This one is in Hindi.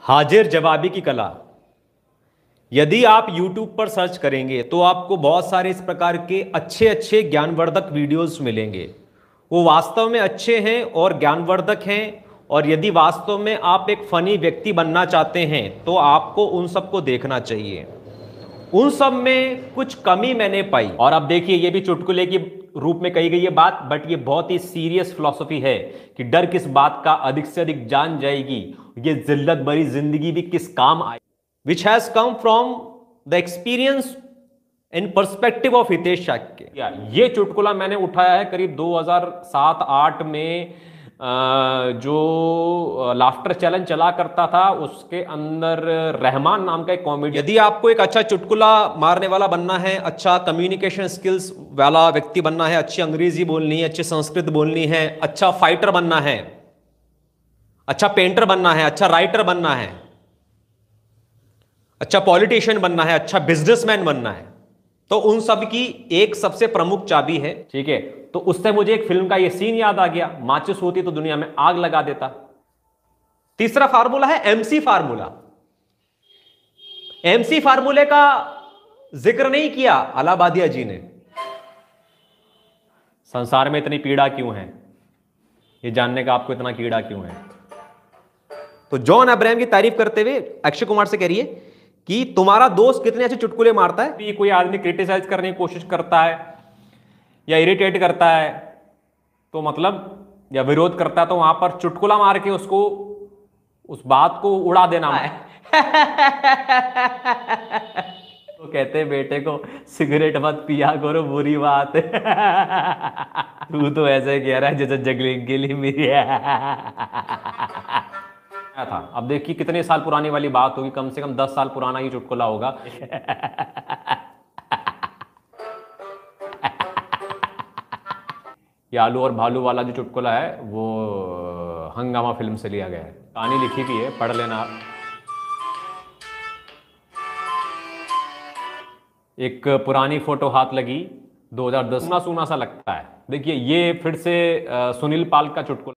हाजिर जवाबी की कला। यदि आप YouTube पर सर्च करेंगे तो आपको बहुत सारे इस प्रकार के अच्छे अच्छे ज्ञानवर्धक वीडियोस मिलेंगे। वो वास्तव में अच्छे हैं और ज्ञानवर्धक हैं। और यदि वास्तव में आप एक फनी व्यक्ति बनना चाहते हैं तो आपको उन सबको देखना चाहिए। उन सब में कुछ कमी मैंने पाई। और अब देखिए, ये भी चुटकुले की रूप में कही गई है बात, बट ये बहुत ही सीरियस फिलॉसफी है कि डर किस बात का अधिक से अधिक जान जाएगी, ये जिल्लत भरी जिंदगी भी किस काम आई। Which has come from the experience in perspective of Hitesh Shakya. ये चुटकुला मैंने उठाया है करीब 2007-8 में। जो लाफ्टर चैलेंज चला करता था उसके अंदर रहमान नाम का एक कॉमेडी। यदि आपको एक अच्छा चुटकुला मारने वाला बनना है, अच्छा कम्युनिकेशन स्किल्स वाला व्यक्ति बनना है, अच्छी अंग्रेजी बोलनी है, अच्छी संस्कृत बोलनी है, अच्छा फाइटर बनना है, अच्छा पेंटर बनना है, अच्छा राइटर बनना है, अच्छा पॉलिटिशियन बनना है, अच्छा बिजनेसमैन बनना है, तो उन सब की एक सबसे प्रमुख चाबी है। ठीक है, तो उससे मुझे एक फिल्म का ये सीन याद आ गया, माचिस होती तो दुनिया में आग लगा देता। तीसरा फार्मूला है एमसी फार्मूला। एमसी फार्मूले का जिक्र नहीं किया अलाहाबादिया जी ने। संसार में इतनी पीड़ा क्यों है, ये जानने का आपको इतना कीड़ा क्यों है। तो जॉन अब्राहम की तारीफ करते हुए अक्षय कुमार से कह रही है कि तुम्हारा दोस्त कितने अच्छे चुटकुले मारता है। कोई आदमी क्रिटिसाइज करने की कोशिश करता है या इरिटेट करता है तो मतलब, या विरोध करता है, तो वहां पर चुटकुला मार के उसको, उस बात को उड़ा देना है। तो कहते हैं बेटे को सिगरेट मत पिया करो, बुरी बात है। तू तो ऐसे कह रहा है जैसे जगलिंग के लिए मेरी था। अब देखिए कितने साल पुरानी वाली बात होगी, कम से कम 10 साल पुराना ही चुटकुला होगा। ये आलू और भालू वाला जो चुटकुला है वो हंगामा फिल्म से लिया गया है। कहानी लिखी भी है, पढ़ लेना आप। एक पुरानी फोटो हाथ लगी 2010, सूना सूना सा लगता है। देखिए ये फिर से सुनील पाल का चुटकुला।